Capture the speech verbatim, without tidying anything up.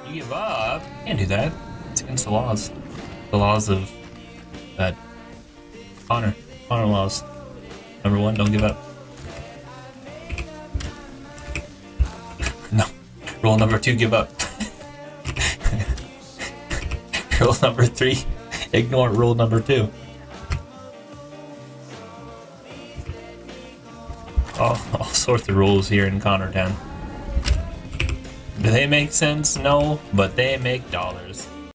You give up? Can't do that. It's against the laws. The laws of that honor. Honor laws. Number one, don't give up. No. Rule number two, give up. Rule number three, ignore rule number two. All, all sorts of rules here in Connor Town. Do they make sense? No, but they make dollars.